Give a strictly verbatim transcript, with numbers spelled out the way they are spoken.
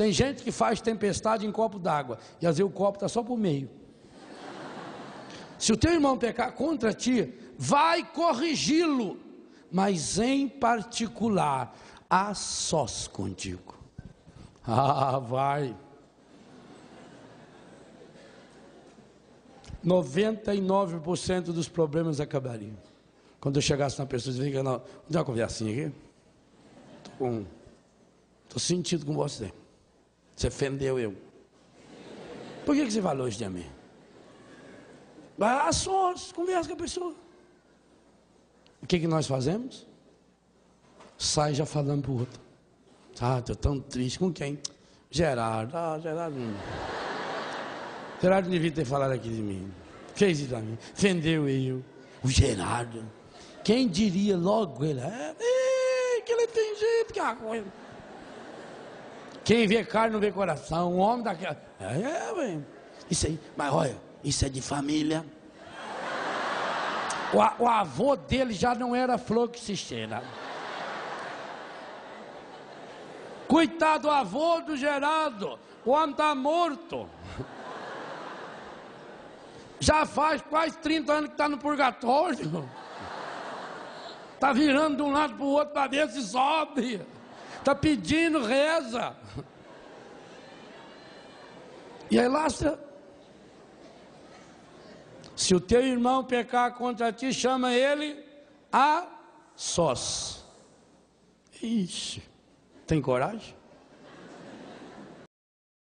Tem gente que faz tempestade em copo d'água, e às vezes o copo está só por meio. Se o teu irmão pecar contra ti, vai corrigi-lo, mas em particular, a sós contigo. Ah, vai. noventa e nove por cento dos problemas acabariam. Quando eu chegasse na pessoa e dizia, não, dá uma conversinha aqui. Estou com, tô sentido com você. Você ofendeu eu. Por que, que você falou isso de mim? Vai a sós, conversa com a pessoa. O que, que nós fazemos? Sai já falando para o outro. Ah, estou tão triste. Com quem? Gerardo. Ah, Gerardo. Gerardo devia ter falado aqui de mim. Fez isso para mim. Ofendeu eu. O Gerardo. Quem diria logo ele? É, é, que ele tem jeito, que é uma coisa. Quem vê carne não vê coração. Um homem daquela. É, é, velho. Isso aí. Mas olha, isso é de família. O, o avô dele já não era flor que se cheira. Coitado do avô do Gerardo. O homem está morto. Já faz quase trinta anos que está no purgatório. Está virando de um lado para o outro para ver se sobe. Está pedindo reza. E aí lastra. Se o teu irmão pecar contra ti, chama ele a sós. Ixi, tem coragem?